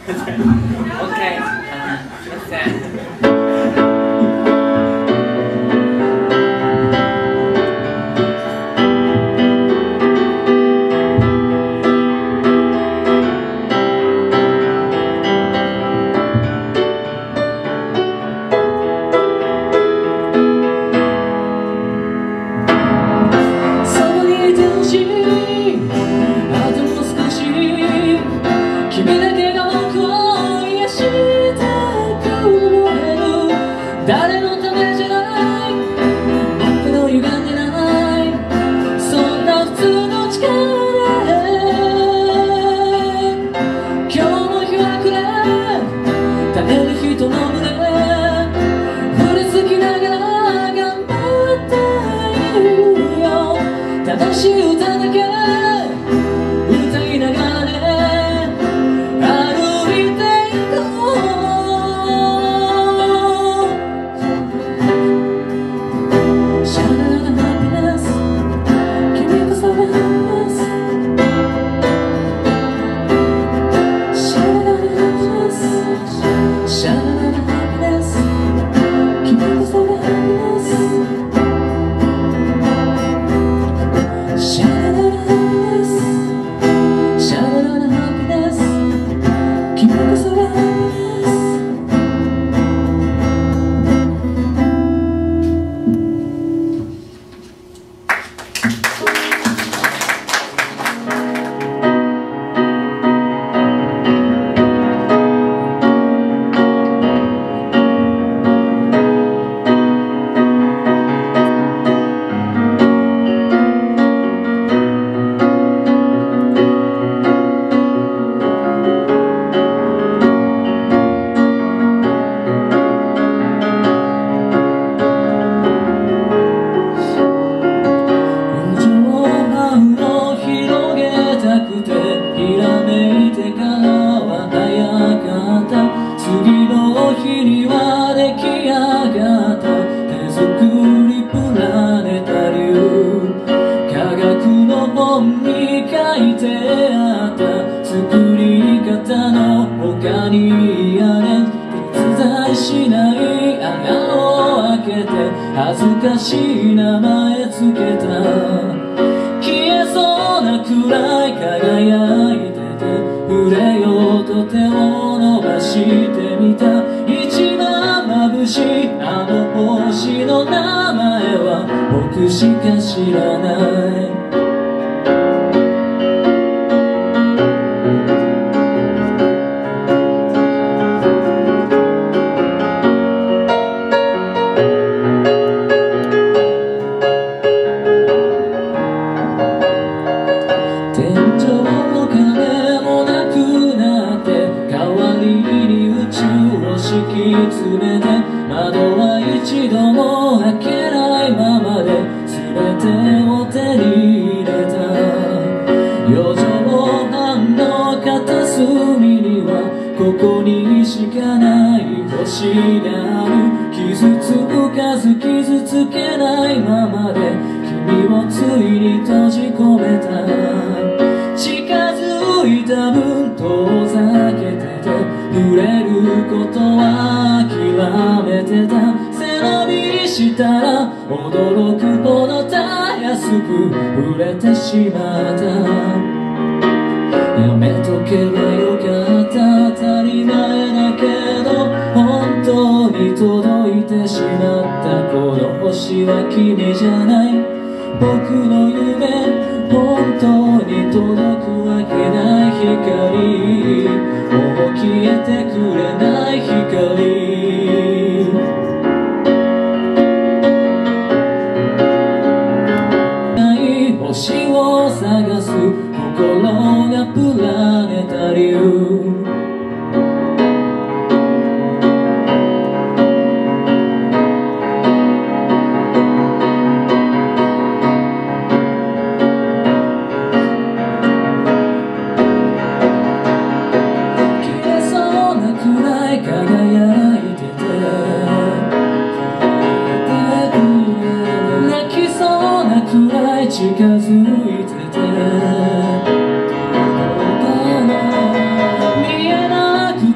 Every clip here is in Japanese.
誰のためじゃないけど歪んでないそんな普通の力で今日の日は暮れ耐える人の胸触れつきながら頑張っているよ正しい歌だけ歌いながらね恥ずかしい名前つけた消えそうなくらい輝いてて触れようと手を伸ばしてみた一番眩しいあの星の名前は僕しか知らない窓は一度も開けないままで全てを手に入れた四畳半の片隅にはここにしかない星がある傷つかず傷つけないままで君をついに閉じ込めた近づいた分遠ざけてて触れることは諦めてた背伸びしたら驚くほどたやすく触れてしまったやめとけばよかった当たり前だけど本当に届いてしまったこの星は君じゃない僕の夢本当に届くわけない光もう消えてくれない光星を探す心がプラネタリウム近づいてて見えなく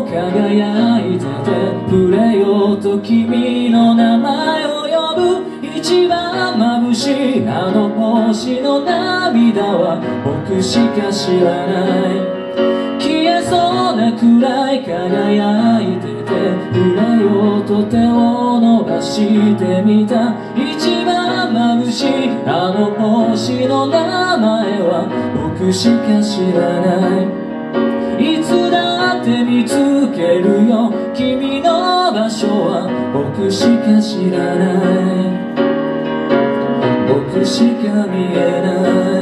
輝いてて触れようと君の名前を呼ぶ一番眩しいあの星の涙は僕しか知らない消えそうなくらい輝いてて触れようと手を伸ばしてみた一番眩しいあの星の名前は僕しか知らないいつだって見つけるよ君の場所は僕しか知らない僕しか見えない